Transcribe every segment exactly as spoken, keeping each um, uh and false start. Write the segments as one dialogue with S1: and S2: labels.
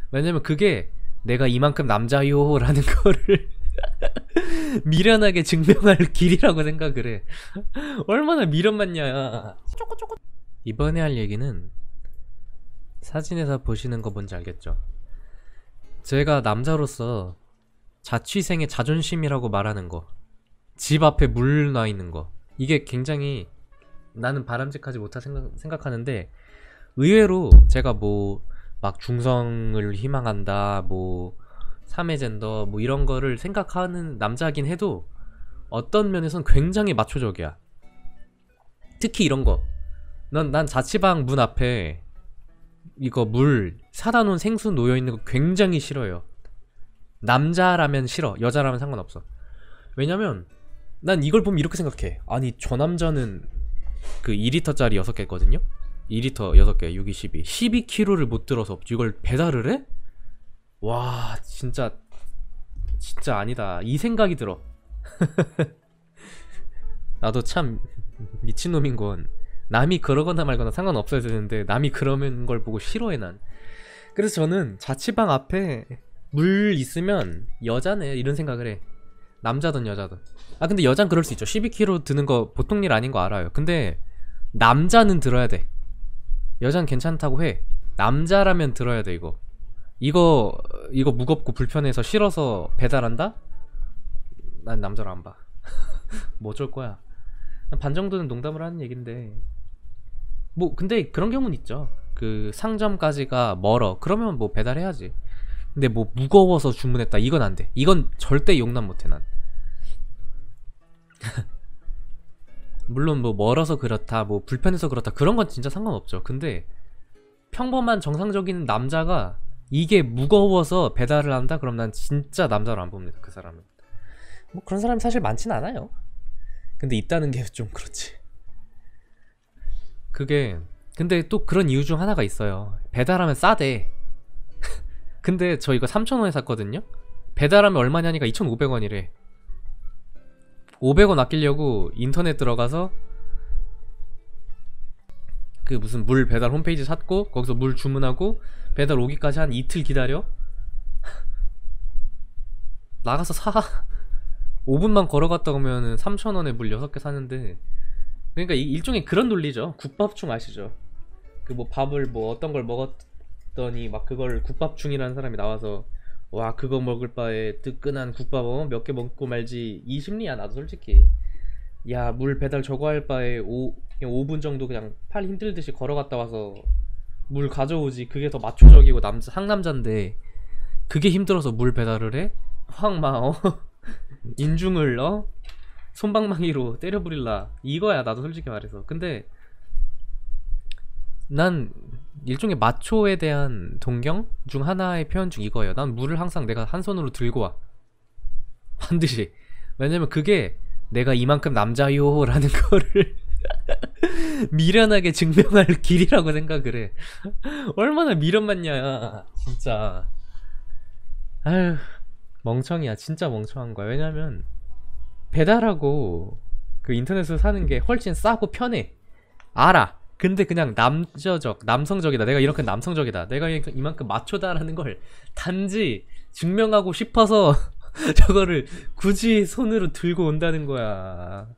S1: 왜냐면 그게 내가 이만큼 남자요 라는 거를 미련하게 증명할 길이라고 생각을 해. 얼마나 미련 많냐. 이번에 할 얘기는 사진에서 보시는 거 뭔지 알겠죠? 제가 남자로서 자취생의 자존심이라고 말하는 거, 집 앞에 물 놔 있는 거, 이게 굉장히 나는 바람직하지 못하 생각, 생각하는데, 의외로 제가 뭐 막 중성을 희망한다, 뭐 삼 회 젠더 뭐 이런 거를 생각하는 남자긴 해도 어떤 면에선 굉장히 마초적이야. 특히 이런 거. 난, 난 자취방 문 앞에 이거 물 사다 놓은 생수 놓여 있는 거 굉장히 싫어요. 남자라면 싫어. 여자라면 상관없어. 왜냐면 난 이걸 보면 이렇게 생각해. 아니 저 남자는 그 이 리터짜리 여섯 개거든요. 이 리터 여섯 개, 육, 이, 십이 십이 킬로그램을 못 들어서 이걸 배달을 해? 와 진짜 진짜 아니다 이 생각이 들어. 나도 참 미친놈인 건 남이 그러거나 말거나 상관없어야 되는데 남이 그러는 걸 보고 싫어해 난. 그래서 저는 자취방 앞에 물 있으면 여자네 이런 생각을 해. 남자든 여자든. 아 근데 여잔 그럴 수 있죠. 십이 킬로그램 드는 거 보통 일 아닌 거 알아요. 근데 남자는 들어야 돼. 여잔 괜찮다고 해. 남자라면 들어야 돼. 이거 이거 이거 무겁고 불편해서 싫어서 배달한다? 난 남자로 안 봐. 뭐 어쩔 거야. 반 정도는 농담을 하는 얘긴데 뭐 근데 그런 경우는 있죠. 그 상점까지가 멀어 그러면 뭐 배달해야지. 근데 뭐 무거워서 주문했다 이건 안 돼. 이건 절대 용납 못해 난. 물론 뭐 멀어서 그렇다 뭐 불편해서 그렇다 그런 건 진짜 상관없죠. 근데 평범한 정상적인 남자가 이게 무거워서 배달을 한다? 그럼 난 진짜 남자로 안 봅니다. 그 사람은. 뭐 그런 사람이 사실 많진 않아요. 근데 있다는 게 좀 그렇지. 그게 근데 또 그런 이유 중 하나가 있어요. 배달하면 싸대. 근데 저 이거 삼천 원에 샀거든요. 배달하면 얼마냐니까 이천오백 원이래. 오백 원 아끼려고 인터넷 들어가서 그 무슨 물 배달 홈페이지 찾고 거기서 물 주문하고 배달 오기까지 한 이틀 기다려. 나가서 사. 오 분만 걸어갔다 오면은 삼천 원에 물 여섯 개 사는데. 그러니까 이 일종의 그런 논리죠. 국밥충 아시죠? 그 뭐 밥을 뭐 어떤 걸 먹었더니 막 그걸 국밥충이라는 사람이 나와서 와 그거 먹을 바에 뜨끈한 국밥 어? 몇 개 먹고 말지 이 심리야. 나도 솔직히 야 물 배달 저거 할 바에 오, 오 분 정도 그냥 팔 힘들듯이 걸어갔다 와서 물 가져오지. 그게 더 마초적이고 남자 상남자인데 그게 힘들어서 물 배달을 해? 확 막 어? 인중을 어? 손방망이로 때려 부릴라 이거야. 나도 솔직히 말해서. 근데 난 일종의 마초에 대한 동경 중 하나의 표현 중 이거예요. 난 물을 항상 내가 한 손으로 들고 와. 반드시. 왜냐면 그게 내가 이만큼 남자요 라는 거를 미련하게 증명할 길이라고 생각을 해. 얼마나 미련 많냐 진짜. 아휴 멍청이야. 진짜 멍청한 거야. 왜냐면 배달하고 그 인터넷으로 사는 게 훨씬 싸고 편해. 알아. 근데 그냥 남자적, 남성적이다. 내가 이렇게 남성적이다. 내가 이만큼 마초다라는 걸 단지 증명하고 싶어서 저거를 굳이 손으로 들고 온다는 거야.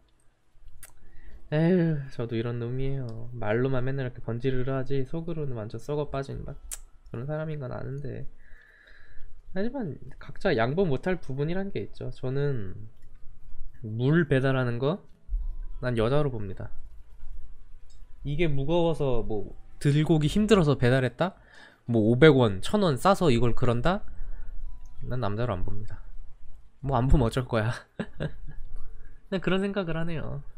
S1: 에휴, 저도 이런 놈이에요. 말로만 맨날 이렇게 번지르르 하지 속으로는 완전 썩어 빠진 막 그런 사람인 건 아는데. 하지만 각자 양보 못할 부분이란 게 있죠. 저는 물 배달하는 거 난 여자로 봅니다. 이게 무거워서 뭐 들고 오기 힘들어서 배달했다? 뭐 오백 원, 천 원 싸서 이걸 그런다? 난 남자로 안 봅니다. 뭐 안 보면 어쩔 거야. 그냥 그런 생각을 하네요.